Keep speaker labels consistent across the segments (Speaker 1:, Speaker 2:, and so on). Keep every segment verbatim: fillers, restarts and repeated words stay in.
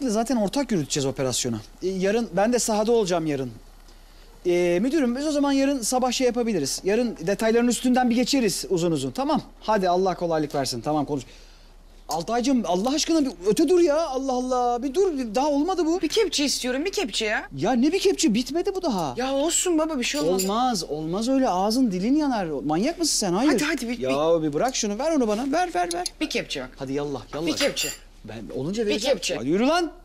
Speaker 1: Hakkı'yla zaten ortak yürüteceğiz operasyonu. Ee, yarın ben de sahada olacağım yarın. Ee, müdürüm biz o zaman yarın sabah şey yapabiliriz. Yarın detayların üstünden bir geçeriz uzun uzun. Tamam. Hadi Allah kolaylık versin. Tamam konuş. Altaycığım Allah aşkına bir öte dur ya. Allah Allah. Bir dur. Daha olmadı bu.
Speaker 2: Bir kepçe istiyorum, bir kepçe ya.
Speaker 1: Ya ne bir kepçe? Bitmedi bu daha.
Speaker 2: Ya olsun baba, bir şey olmaz.
Speaker 1: Olmaz. Olmaz öyle. Ağzın dilin yanar. Manyak mısın sen? Hayır.
Speaker 2: Hadi, hadi, bir-
Speaker 1: Ya bir bırak şunu. Ver onu bana. Ver ver ver.
Speaker 2: Bir kepçe bak.
Speaker 1: Hadi yallah yallah.
Speaker 2: Bir kepçe.
Speaker 1: Ben olunca vereceğim.
Speaker 2: kepçe.
Speaker 1: Hadi yürü lan.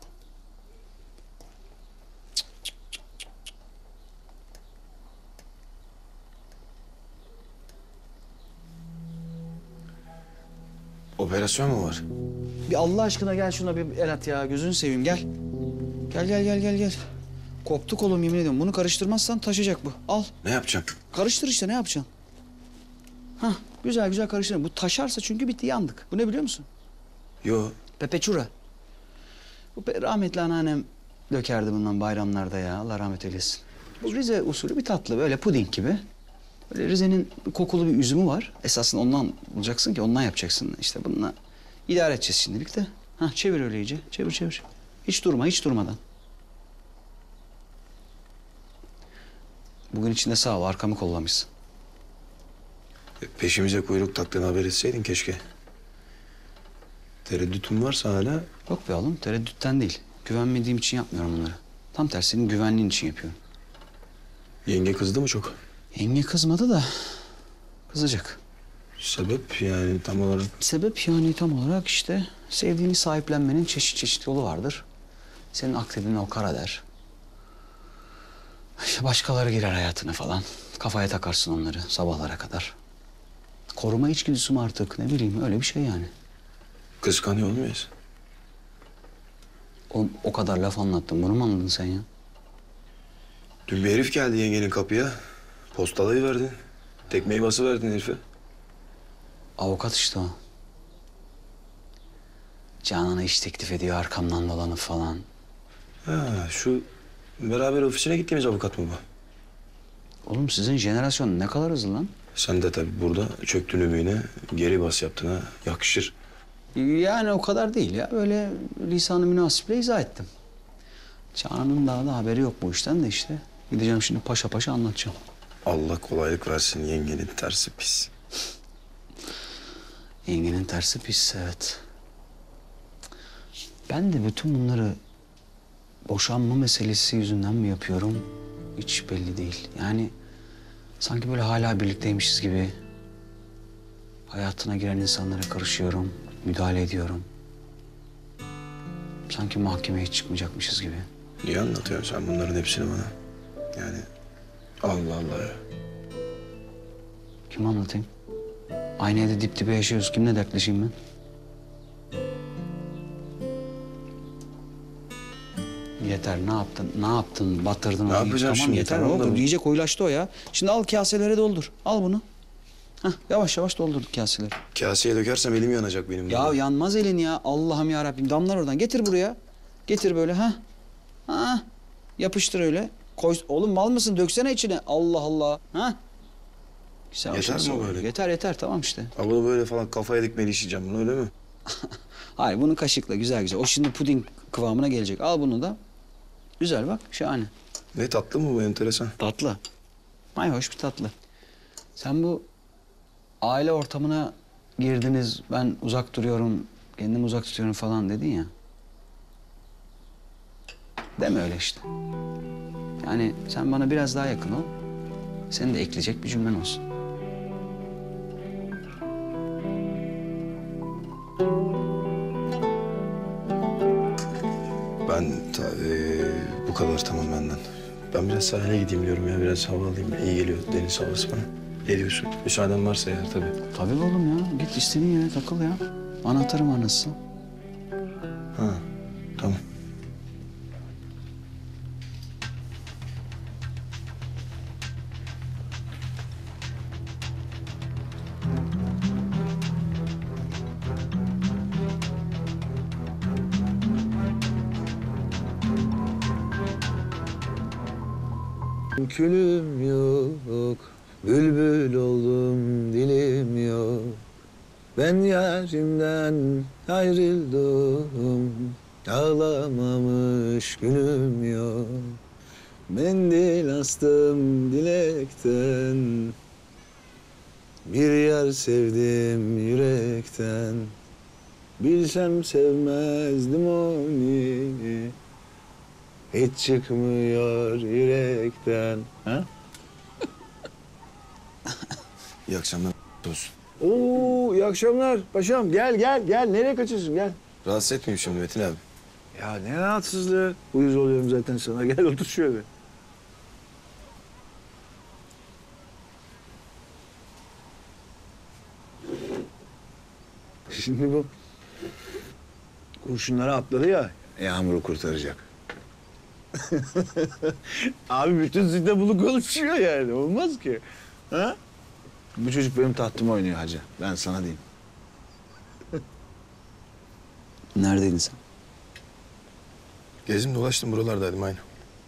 Speaker 3: Operasyon mu var?
Speaker 1: Bir Allah aşkına gel şuna bir el at ya. Gözünü seveyim gel. Gel gel gel gel gel. Koptu kolum yemin ediyorum. Bunu karıştırmazsan taşacak bu. Al.
Speaker 3: Ne yapacağım?
Speaker 1: Karıştır işte ne yapacaksın? Hah güzel güzel karıştır. Bu taşarsa çünkü bitti yandık. Bu ne biliyor musun?
Speaker 3: Yo.
Speaker 1: Pepeçura. Bu pe- rahmetli anneannem dökerdi bundan bayramlarda ya. Allah rahmet eylesin. Bu Rize usulü bir tatlı böyle puding gibi. Böyle Rize'nin kokulu bir üzümü var. Esasında ondan bulacaksın ki ondan yapacaksın. İşte bununla idare edeceğiz şimdilik de. Hah çevir öyle iyice. Çevir çevir. Hiç durma hiç durmadan. Bugün içinde sağ ol arkamı kollamışsın.
Speaker 3: E, Peşimize kuyruk taktığını haber etseydin keşke. Tereddütün varsa hala
Speaker 1: Yok be oğlum tereddütten değil. Güvenmediğim için yapmıyorum bunları. Tam tersi senin güvenliğin için yapıyorum.
Speaker 3: yenge kızdı mı çok?
Speaker 1: Yenge kızmadı da kızacak.
Speaker 3: Sebep yani tam olarak
Speaker 1: Sebep yani tam olarak işte sevdiğini sahiplenmenin çeşit çeşit yolu vardır. Senin akredine o kara der. İşte başkaları girer hayatına falan. Kafaya takarsın onları sabahlara kadar. Koruma içgüdüsü mü artık ne bileyim öyle bir şey yani.
Speaker 3: kıskanıyor olmayız.
Speaker 1: O, o kadar laf anlattım bunu mu anladın sen ya?
Speaker 3: Dün bir herif geldi yengenin kapıya. Postalayıverdin. Tekmeyi basıverdin herife.
Speaker 1: Avukat işte o. Canan'a iş teklif ediyor arkamdan dolanıp falan.
Speaker 3: Ha şu beraber ofisine gittiğimiz avukat mı bu?
Speaker 1: Oğlum sizin jenerasyon ne kadar hızlı lan?
Speaker 3: Sen de tabii burada çöktün ümüğüne, geri bas yaptın ha. Yakışır.
Speaker 1: Yani o kadar değil ya. Öyle lisan-ı münasiple izah ettim. Canan'ın daha da haberi yok bu işten de işte. Gideceğim şimdi paşa paşa anlatacağım.
Speaker 3: Allah kolaylık versin yengenin tersi pis.
Speaker 1: Yengenin tersi pis evet. Ben de bütün bunları boşanma meselesi yüzünden mi yapıyorum? Hiç belli değil. Yani sanki böyle hala birlikteymişiz gibi. Hayatına giren insanlara karışıyorum, müdahale ediyorum. Sanki mahkemeye hiç çıkmayacakmışız gibi.
Speaker 3: Niye anlatıyorsun sen bunların hepsini bana? Yani Allah Allah ya.
Speaker 1: Kim anlatayım? Aynı evde dip dibe yaşıyoruz. Kimle dertleşeyim ben? Yeter ne yaptın? Ne yaptın? Batırdın
Speaker 3: Ne
Speaker 1: onu.
Speaker 3: yapacağım
Speaker 1: Tamam,
Speaker 3: şimdi?
Speaker 1: yeter.
Speaker 3: Tamam
Speaker 1: Tamam,
Speaker 3: da-
Speaker 1: iyice koyulaştı o ya. Şimdi al kaselere doldur. Al bunu. Hah, yavaş yavaş doldur kaseleri.
Speaker 3: Kaseye dökersem elim yanacak benim.
Speaker 1: Ya
Speaker 3: burada.
Speaker 1: yanmaz elin ya. Allah'ım ya Rabbim. Damlar oradan. Getir buraya. Getir böyle ha. Ha. Yapıştır öyle. Koy. Oğlum mal mısın? Döksene içine. Allah Allah. Ha. Güzel
Speaker 3: Yeter
Speaker 1: şey
Speaker 3: mi
Speaker 1: oldu.
Speaker 3: böyle?
Speaker 1: Yeter yeter tamam işte.
Speaker 3: Ha bunu böyle falan kafaya dikmeli işleyeceğim bunu öyle mi?
Speaker 1: Hayır bunu kaşıkla güzel güzel. O şimdi puding kıvamına gelecek. Al bunu da. Güzel bak şahane.
Speaker 3: Ne tatlı mı bu enteresan?
Speaker 1: Tatlı. Ay hoş bir tatlı. Sen bu aile ortamına girdiniz. Ben uzak duruyorum. Kendimi uzak tutuyorum falan dedin ya. Deme öyle işte. Yani sen bana biraz daha yakın ol. Senin de ekleyecek bir cümlen olsun.
Speaker 3: Ben ta, eee, bu kadar tamam benden. Ben biraz sahile gideyim diyorum ya biraz hava alayım. İyi geliyor deniz havası bana. Ne diyorsun? Müsaaden varsa eğer tabii.
Speaker 1: Tabii oğlum ya. Git istediğin yere takıl ya. Anahtarım anasın.
Speaker 3: Ha tamam. Külüm yok, bülbül oldum dilim yok. Ben yarimden ayrıldım,
Speaker 4: Ağlamamış günüm yok. Mendil astım dilekten. Bir yer sevdim yürekten. Bilsem sevmezdim onu. Hiç çıkmıyor yürekten. Ha?
Speaker 3: İyi akşamlar olsun.
Speaker 4: Oo, iyi akşamlar paşam. Gel gel gel. Nereye kaçıyorsun? Gel.
Speaker 3: Rahatsız etmeyeyim şimdi Metin abi.
Speaker 4: Ya ne rahatsızlığı. Uyuz oluyorum zaten sana. Gel otur şöyle. Şimdi bu kurşunlara atladı ya, Yağmur'u kurtaracak. Abi bütün site bunu konuşuyor yani. Olmaz ki. Ha? Bu çocuk benim tahtımı oynuyor hacı. Ben sana diyeyim.
Speaker 1: Neredeydin sen?
Speaker 3: Gezdim dolaştım buralardaydım aynı.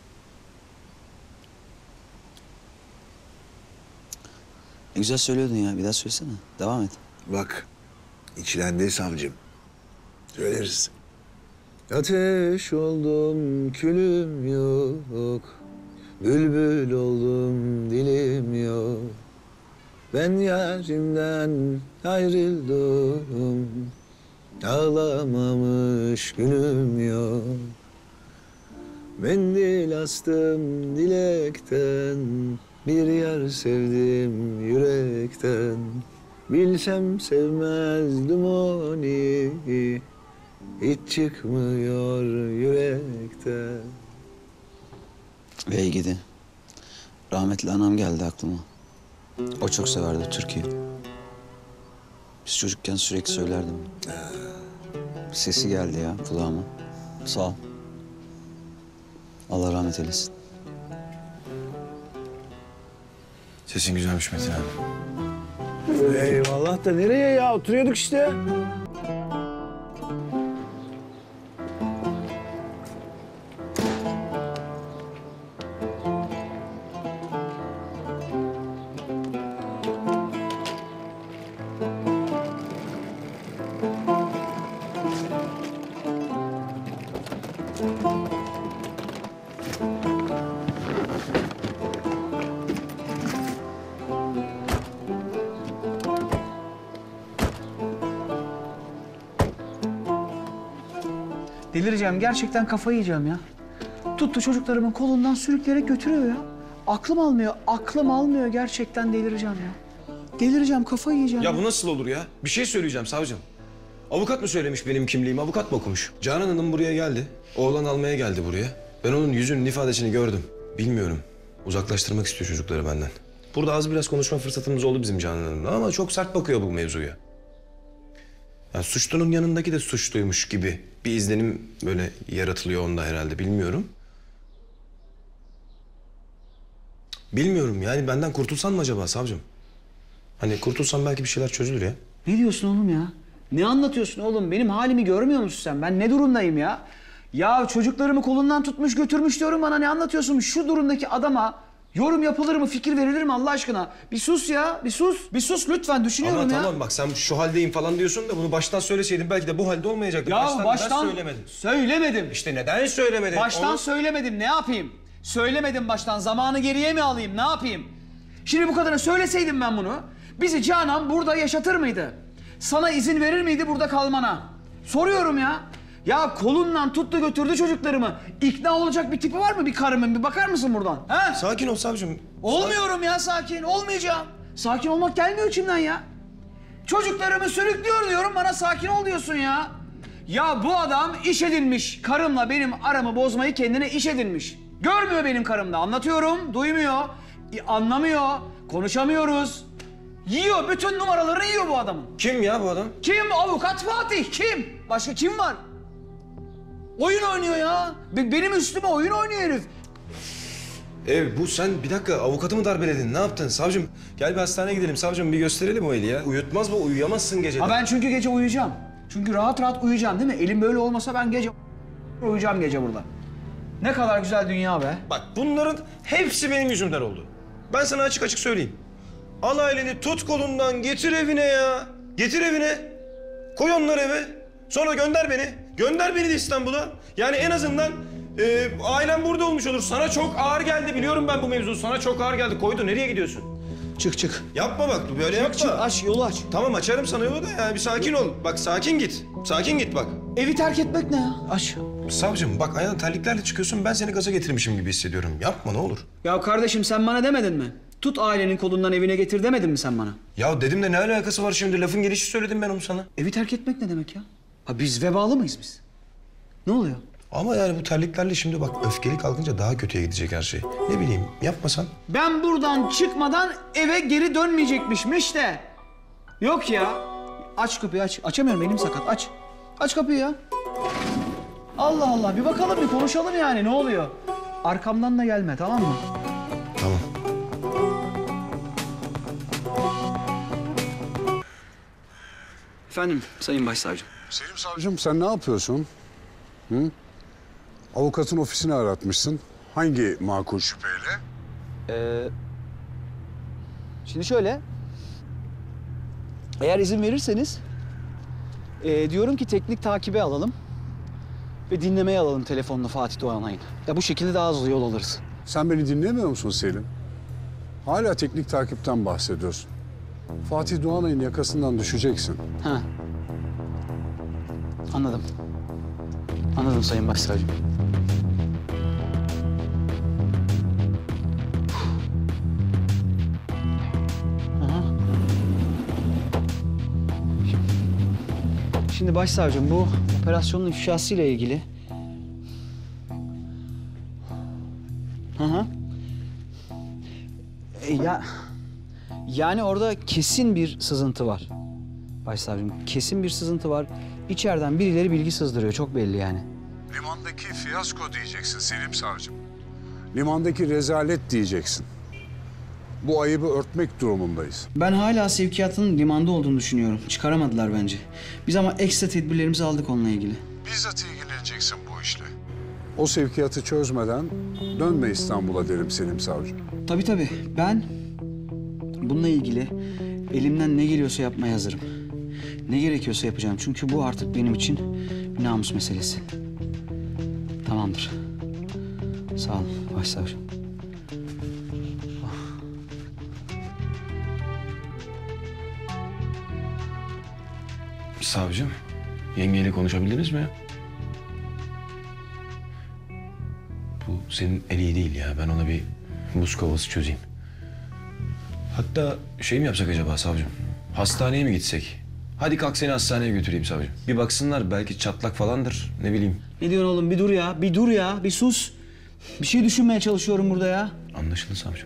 Speaker 1: Ne güzel söylüyordun ya. Bir daha söylesene. Devam et.
Speaker 4: Bak, içlendi savcım. Söyleriz. Ateş oldum, külüm yok. Bülbül oldum, dilim yok. Ben yarimden ayrıldım. Ağlamamış günüm yok. Mendil astım dilekten. Bir yer sevdim yürekten. Bilsem sevmezdim onu. Hiç çıkmıyor yürekten.
Speaker 1: Ve iyi gidi. Rahmetli anam geldi aklıma. O çok severdi türküyü. Biz çocukken sürekli söylerdim. Sesi geldi ya kulağıma. Sağ ol. Allah rahmet eylesin.
Speaker 3: Sesin güzelmiş Metin abi.
Speaker 4: Eyvallah da nereye ya? Oturuyorduk işte.
Speaker 2: Delireceğim. Gerçekten kafayı yiyeceğim ya. Tuttu çocuklarımın kolundan sürükleyerek götürüyor ya. Aklım almıyor. Aklım almıyor. Gerçekten delireceğim ya. Delireceğim. Kafayı yiyeceğim.
Speaker 3: Ya bu nasıl olur ya? Bir şey söyleyeceğim savcım. Avukat mı söylemiş benim kimliğimi? Avukat mı okumuş? Canan Hanım buraya geldi. Oğlan almaya geldi buraya. Ben onun yüzünün ifadesini gördüm. Bilmiyorum. Uzaklaştırmak istiyor çocukları benden. Burada az biraz konuşma fırsatımız oldu bizim Canan Hanım'la ama çok sert bakıyor bu mevzuya. Yani suçlunun yanındaki de suçluymuş gibi bir izlenim böyle yaratılıyor onda herhalde. Bilmiyorum. Bilmiyorum yani benden kurtulsan mı acaba savcım? Hani kurtulsam belki bir şeyler çözülür ya.
Speaker 2: Ne diyorsun oğlum ya? Ne anlatıyorsun oğlum? Benim halimi görmüyor musun sen? Ben ne durumdayım ya? Ya çocuklarımı kolundan tutmuş götürmüş diyorum, bana ne anlatıyorsun? Şu durumdaki adama yorum yapılır mı, fikir verilir mi Allah aşkına? Bir sus ya, bir sus. Bir sus lütfen, düşünüyorum
Speaker 3: Ama
Speaker 2: ya.
Speaker 3: tamam bak sen şu haldeyim falan diyorsun da bunu baştan söyleseydin belki de bu halde olmayacaktı.
Speaker 2: Ya
Speaker 3: baştan,
Speaker 2: baştan,
Speaker 3: neden söylemedin?
Speaker 2: söylemedim.
Speaker 3: İşte neden söylemedin?
Speaker 2: Baştan
Speaker 3: Onu-
Speaker 2: söylemedim, ne yapayım? Söylemedim baştan, zamanı geriye mi alayım, ne yapayım? Şimdi bu kadına söyleseydim ben bunu, bizi Canan burada yaşatır mıydı? Sana izin verir miydi burada kalmana? Soruyorum ya. Ya kolundan tuttu götürdü çocuklarımı. İkna olacak bir tipi var mı bir karımın? Bir bakar mısın buradan? He?
Speaker 3: Sakin ol savcım.
Speaker 2: Olmuyorum ya sakin, olmayacağım. Sakin olmak gelmiyor içimden ya. Çocuklarımı sürüklüyor diyorum, bana sakin ol diyorsun ya. Ya bu adam iş edinmiş. Karımla benim aramı bozmayı kendine iş edinmiş. Görmüyor benim karımda. Anlatıyorum, duymuyor, e, anlamıyor, konuşamıyoruz. Yiyor, bütün numaralarını yiyor bu adamın.
Speaker 3: Kim ya bu adam?
Speaker 2: Kim? Avukat Fatih. Kim? Başka kim var? Oyun oynuyor ya. Be- benim üstüme oyun oynuyor herif.
Speaker 3: Ev bu sen bir dakika avukatı mı darbeledin? Ne yaptın savcım? Gel bir hastaneye gidelim savcım bir gösterelim o eli ya. Uyutmaz bu uyuyamazsın gece.
Speaker 2: Ha ben çünkü gece uyuyacağım. Çünkü rahat rahat uyuyacağım değil mi? Elim böyle olmasa ben gece uyuyacağım gece burada. Ne kadar güzel dünya be.
Speaker 3: Bak bunların hepsi benim yüzümden oldu. Ben sana açık açık söyleyeyim. Al aileni tut kolundan getir evine ya. Getir evine. Koy onları eve. Sonra gönder beni. Gönder beni de İstanbul'a. Yani en azından e, ailem burada olmuş olur. Sana çok ağır geldi, biliyorum ben bu mevzu. Sana çok ağır geldi. Koydu, nereye gidiyorsun?
Speaker 1: Çık çık.
Speaker 3: Yapma bak, böyle yapma.
Speaker 1: Çık aç yolu aç.
Speaker 3: Tamam, açarım sana yolu da ya. Bir sakin ol. Bak sakin git. Sakin git bak.
Speaker 1: Evi terk etmek ne ya? Aç.
Speaker 3: Savcım bak, ayağına terliklerle çıkıyorsun. Ben seni gaza getirmişim gibi hissediyorum. Yapma ne olur.
Speaker 2: Ya kardeşim sen bana demedin mi? Tut ailenin kolundan evine getir demedin mi sen bana?
Speaker 3: Ya dedim de ne alakası var şimdi? Lafın gelişi söyledim ben onu sana.
Speaker 2: Evi terk etmek ne demek ya? Ha biz vebalı mıyız biz? Ne oluyor?
Speaker 3: Ama yani bu terliklerle şimdi bak, öfkeli kalkınca daha kötüye gidecek her şey. Ne bileyim, yapmasan.
Speaker 2: Ben buradan çıkmadan eve geri dönmeyecekmişmiş de. Yok ya. Aç kapıyı aç. Açamıyorum, elim sakat. Aç. Aç kapıyı ya. Allah Allah, bir bakalım, bir konuşalım yani, ne oluyor? Arkamdan da gelme, tamam mı?
Speaker 3: Tamam.
Speaker 2: Efendim Sayın Başsavcım.
Speaker 5: Selim savcım sen ne yapıyorsun? Hı? Avukatın ofisini aratmışsın. Hangi makul şüpheyle?
Speaker 1: Ee, şimdi şöyle. Eğer izin verirseniz ee, diyorum ki teknik takibe alalım ve dinlemeye alalım telefonla Fatih Doğanay'ın. Ya bu şekilde daha hızlı yol alırız.
Speaker 5: Sen beni dinlemiyor musun Selim? Hala teknik takipten bahsediyorsun. Fatih Doğanay'ın yakasından düşeceksin.
Speaker 1: Ha. Anladım. Anladım Sayın Başsavcım. Aha. Şimdi Başsavcım, bu operasyonun ifşasıyla ilgili... Hı hı. E, ya... Yani orada kesin bir sızıntı var. Başsavcım, kesin bir sızıntı var. İçeriden birileri bilgi sızdırıyor, çok belli yani.
Speaker 5: Limandaki fiyasko diyeceksin Selim savcım. Limandaki rezalet diyeceksin. Bu ayıbı örtmek durumundayız.
Speaker 2: Ben hala sevkiyatın limanda olduğunu düşünüyorum. Çıkaramadılar bence. Biz ama ekstra tedbirlerimizi aldık onunla ilgili.
Speaker 5: Bizzat ilgileneceksin bu işle. O sevkiyatı çözmeden dönme İstanbul'a derim Selim savcım.
Speaker 2: Tabii tabii. Ben bununla ilgili elimden ne geliyorsa yapmaya hazırım. Ne gerekiyorsa yapacağım. Çünkü bu artık benim için bir namus meselesi. Tamamdır. Sağ olun Başsavcım.
Speaker 3: Savcım, yengeyle konuşabildiniz mi? Bu senin el iyi değil ya. Ben ona bir buz kovası çözeyim. Hatta şey mi yapsak acaba savcım? Hastaneye mi gitsek? Hadi kalk seni hastaneye götüreyim savcım. Bir baksınlar, belki çatlak falandır, ne bileyim.
Speaker 2: Ne diyorsun oğlum? Bir dur ya. Bir dur ya. Bir sus. Bir şey düşünmeye çalışıyorum burada ya.
Speaker 3: Anlaşıldı savcım.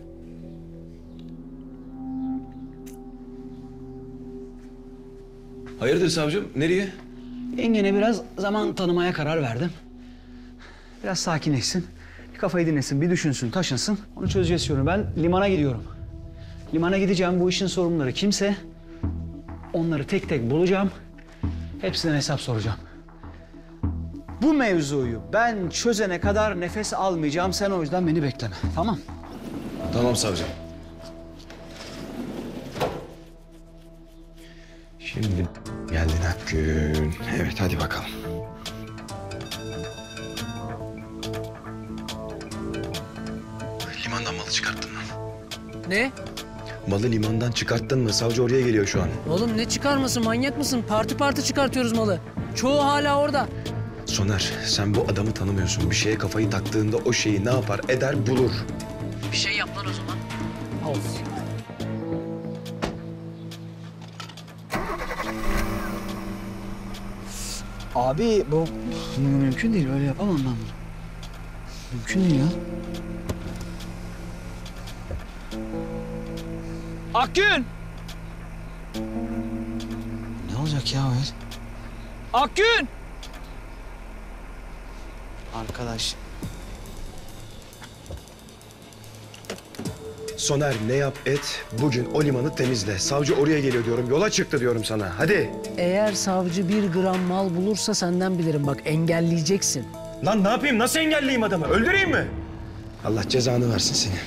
Speaker 3: Hayırdır savcım? Nereye?
Speaker 1: Yengene biraz zaman tanımaya karar verdim. Biraz sakinleşsin, bir kafayı dinlesin, bir düşünsün, taşınsın. Onu çözeceğiz istiyorum. Ben limana gidiyorum. Limana gideceğim, bu işin sorumluları kimse... onları tek tek bulacağım. Hepsinden hesap soracağım. Bu mevzuyu ben çözene kadar nefes almayacağım. Sen o yüzden beni bekleme, tamam?
Speaker 3: Tamam savcım. Şimdi geldin Akgün. Evet, hadi bakalım. Limandan malı çıkarttın mı?
Speaker 6: Ne?
Speaker 3: Malı limandan çıkarttın mı? Savcı oraya geliyor şu an.
Speaker 6: Oğlum ne çıkarması, manyak mısın? Parti parti çıkartıyoruz malı. Çoğu hala orada.
Speaker 3: Soner, sen bu adamı tanımıyorsun. Bir şeye kafayı taktığında o şeyi ne yapar, eder, bulur.
Speaker 6: Bir şey yap lan o zaman.
Speaker 1: Abi bu mümkün değil, böyle yapamam ben bunu. Mümkün değil ya.
Speaker 2: Akgün!
Speaker 1: Ne olacak ya o el?
Speaker 2: Akgün!
Speaker 1: Arkadaş,
Speaker 3: Soner, ne yap et, bugün o limanı temizle. Savcı oraya geliyor diyorum, yola çıktı diyorum sana. Hadi.
Speaker 6: Eğer savcı bir gram mal bulursa senden bilirim. Bak engelleyeceksin.
Speaker 3: Lan ne yapayım, nasıl engelleyeyim adamı? Öldüreyim mi? Allah cezanı versin seni.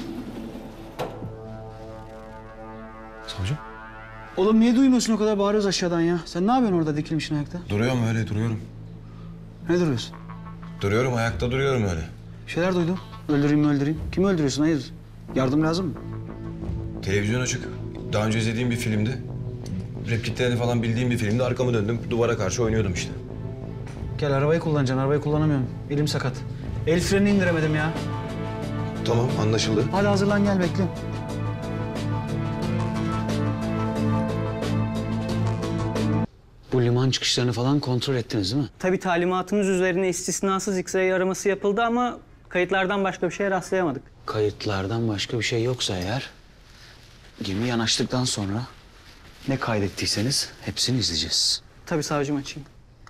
Speaker 3: Savcım?
Speaker 2: Oğlum niye duymuyorsun, o kadar bağırıyoruz aşağıdan ya? Sen ne yapıyorsun orada dikilmişsin ayakta?
Speaker 3: Duruyorum öyle, duruyorum.
Speaker 1: Ne duruyorsun?
Speaker 3: Duruyorum, ayakta duruyorum öyle.
Speaker 1: Bir şeyler duydum. Öldüreyim mi öldüreyim? Kimi öldürüyorsun? Hayır. Yardım lazım mı?
Speaker 3: Televizyon açık. Daha önce izlediğim bir filmdi. Repliklerini falan bildiğim bir filmdi. Arkamı döndüm, duvara karşı oynuyordum işte.
Speaker 1: Gel arabayı kullanacaksın. Arabayı kullanamıyorum. Elim sakat. El frenini indiremedim ya.
Speaker 3: Tamam, anlaşıldı.
Speaker 1: Hadi hazırlan gel bekle. Bu liman çıkışlarını falan kontrol ettiniz değil mi?
Speaker 7: Tabii talimatımız üzerine istisnasız X-ray araması yapıldı ama kayıtlardan başka bir şeye rastlayamadık.
Speaker 1: Kayıtlardan başka bir şey yoksa eğer... gemi yanaştıktan sonra ne kaydettiyseniz hepsini izleyeceğiz.
Speaker 7: Tabii savcım, açayım.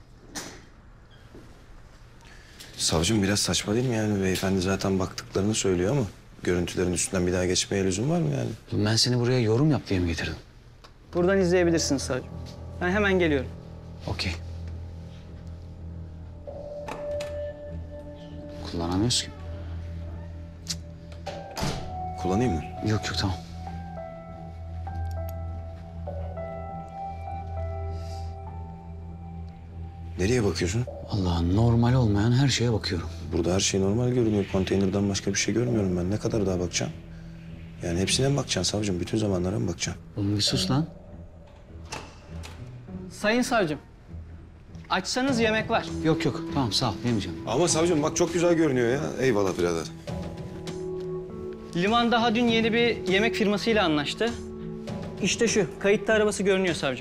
Speaker 3: Savcım biraz saçma değil mi yani? Beyefendi zaten baktıklarını söylüyor ama... görüntülerin üstünden bir daha geçmeye lüzum var mı yani?
Speaker 1: Ben seni buraya yorum yap diye mi getirdim?
Speaker 7: Buradan izleyebilirsiniz savcım. Ben hemen geliyorum.
Speaker 1: Okey. Kullanamıyoruz ki.
Speaker 3: Kullanayım mı?
Speaker 1: Yok yok tamam.
Speaker 3: Nereye bakıyorsun?
Speaker 1: Allah normal olmayan her şeye bakıyorum.
Speaker 3: Burada her şey normal görünüyor. Konteynerden başka bir şey görmüyorum ben. Ne kadar daha bakacağım? Yani hepsine mi bakacaksın savcım? Bütün zamanlara mı bakacaksın?
Speaker 1: Oğlum bir sus lan.
Speaker 7: Sayın savcım, açsanız yemek var.
Speaker 1: Yok yok tamam sağ ol yemeyeceğim.
Speaker 3: Ama savcım bak çok güzel görünüyor ya. Eyvallah birader.
Speaker 7: Liman daha dün yeni bir yemek firmasıyla anlaştı. İşte şu, kayıtta arabası görünüyor savcım.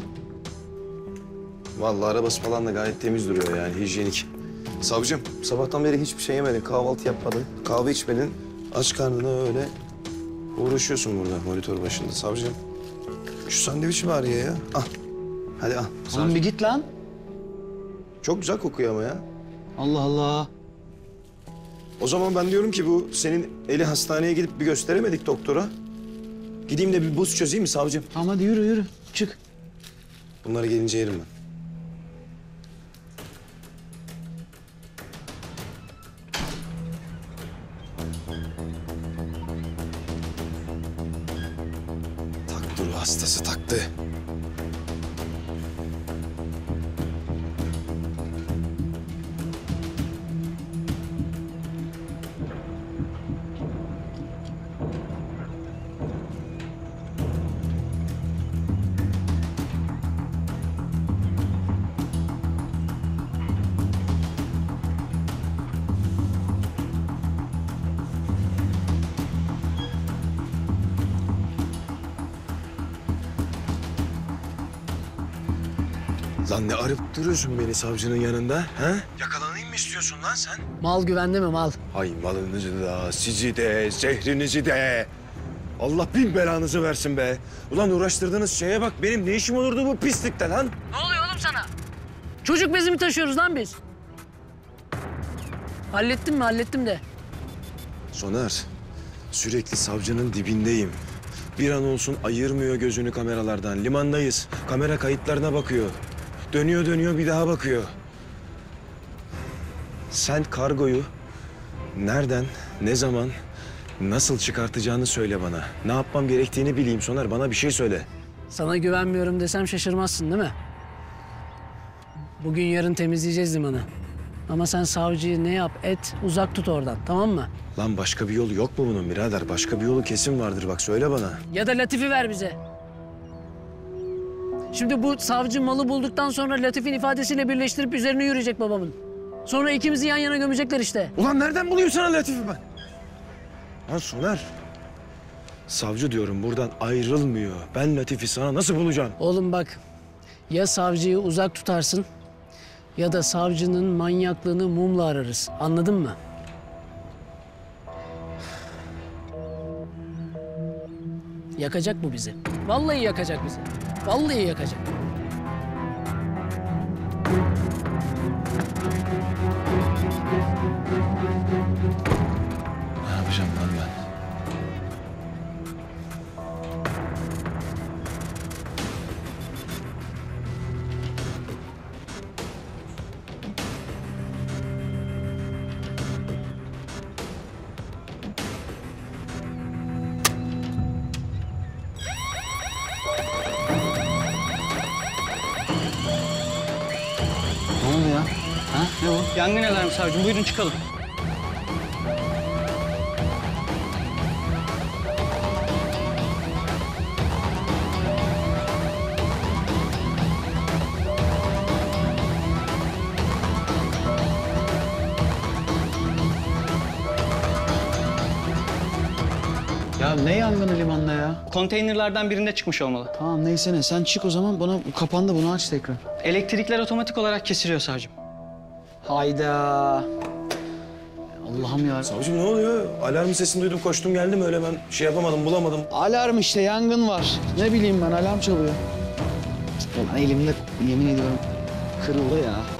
Speaker 3: Vallahi arabası falan da gayet temiz duruyor yani, hijyenik. Savcım, sabahtan beri hiçbir şey yemedin, kahvaltı yapmadın, kahve içmedin. Aç karnına öyle uğraşıyorsun burada monitör başında savcım. Şu sandviçi var ya ya. Al. Hadi al.
Speaker 1: Oğlum bir git lan.
Speaker 3: Çok güzel kokuyor ama ya.
Speaker 1: Allah Allah.
Speaker 3: O zaman ben diyorum ki bu senin eli hastaneye gidip bir gösteremedik doktora. Gideyim de bir buz çözeyim mi savcım?
Speaker 1: Tamam hadi yürü yürü çık.
Speaker 3: Bunları gelince yerim ben. Taktı ruh hastası taktı. Lan ne arıp duruyorsun beni savcının yanında, ha? Yakalanayım mı istiyorsun lan sen?
Speaker 6: Mal güvende mi mal?
Speaker 3: Hay malınızı da, sizi de, zehrinizi de. Allah bin belanızı versin be. Ulan uğraştırdığınız şeye bak, benim ne işim olurdu bu pislikte lan?
Speaker 6: Ne oluyor oğlum sana? Çocuk bezi mi taşıyoruz lan biz? Hallettim mi? Hallettim de.
Speaker 3: Soner, sürekli savcının dibindeyim. Bir an olsun ayırmıyor gözünü kameralardan. Limandayız, kamera kayıtlarına bakıyor. Dönüyor dönüyor bir daha bakıyor. Sen kargoyu nereden, ne zaman, nasıl çıkartacağını söyle bana. Ne yapmam gerektiğini bileyim Soner, bana bir şey söyle.
Speaker 6: Sana güvenmiyorum desem şaşırmazsın değil mi? Bugün yarın temizleyeceğiz limanı. Ama sen savcıyı ne yap et uzak tut oradan, tamam mı?
Speaker 3: Lan başka bir yolu yok mu bunun birader? Başka bir yolu kesin vardır bak, söyle bana.
Speaker 6: Ya da Latif'i ver bize. Şimdi bu savcı malı bulduktan sonra Latif'in ifadesiyle birleştirip üzerine yürüyecek babamın. Sonra ikimizi yan yana gömecekler işte.
Speaker 3: Ulan nereden bulayım sana Latif'i ben? Lan Soner, savcı diyorum buradan ayrılmıyor. Ben Latif'i sana nasıl bulacağım?
Speaker 6: Oğlum bak, ya savcıyı uzak tutarsın ya da savcının manyaklığını mumla ararız. Anladın mı? Yakacak bu bizi. Vallahi yakacak bizi. Vallahi yakacak.
Speaker 3: Ne yapacağım lan ben?
Speaker 7: Ne o? Yangın alarmı savcım. Buyurun çıkalım.
Speaker 1: Ya ne yangını limanda ya?
Speaker 7: Konteynerlardan birinde çıkmış olmalı.
Speaker 1: Tamam neyse ne. Sen çık o zaman bana kapandı bunu aç tekrar.
Speaker 7: Elektrikler otomatik olarak kesiliyor savcım.
Speaker 1: Hayda. Allah'ım ya.
Speaker 3: Savcım ne oluyor? Alarm sesini duydum koştum geldim öyle ben şey yapamadım bulamadım.
Speaker 1: Alarm işte yangın var. Ne bileyim ben alarm çalıyor. Ulan elimde yemin ediyorum kırıldı ya.